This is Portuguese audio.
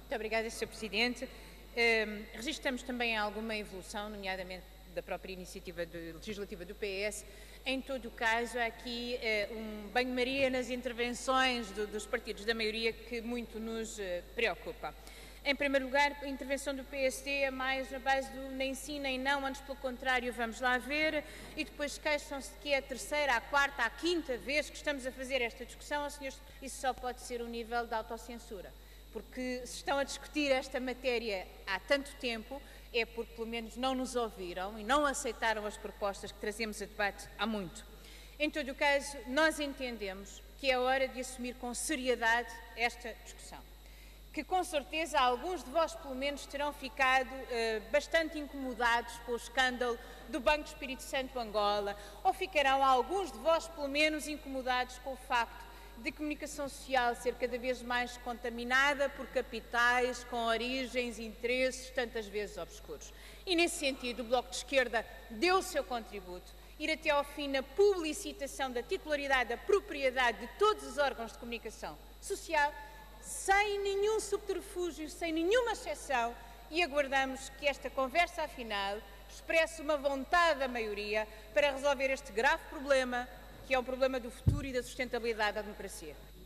Muito obrigada, Sr. Presidente. Registramos também alguma evolução, nomeadamente da própria iniciativa legislativa do PS. Em todo o caso, há aqui um banho-maria nas intervenções dos partidos da maioria que muito nos preocupa. Em primeiro lugar, a intervenção do PSD é mais na base do nem sim nem não, antes pelo contrário, vamos lá ver, e depois queixam-se de que é a terceira, a quarta, a quinta vez que estamos a fazer esta discussão. Senhores, isso só pode ser um nível de autocensura, porque se estão a discutir esta matéria há tanto tempo é porque pelo menos não nos ouviram e não aceitaram as propostas que trazemos a debate há muito. Em todo o caso, nós entendemos que é hora de assumir com seriedade esta discussão, que com certeza alguns de vós pelo menos terão ficado bastante incomodados com o escândalo do Banco do Espírito Santo Angola, ou ficarão alguns de vós pelo menos incomodados com o facto de comunicação social ser cada vez mais contaminada por capitais com origens e interesses tantas vezes obscuros. E nesse sentido o Bloco de Esquerda deu o seu contributo, ir até ao fim na publicitação da titularidade, da propriedade de todos os órgãos de comunicação social, sem nenhum subterfúgio, sem nenhuma exceção, e aguardamos que esta conversa, afinal, expresse uma vontade da maioria para resolver este grave problema, que é um problema do futuro e da sustentabilidade da democracia.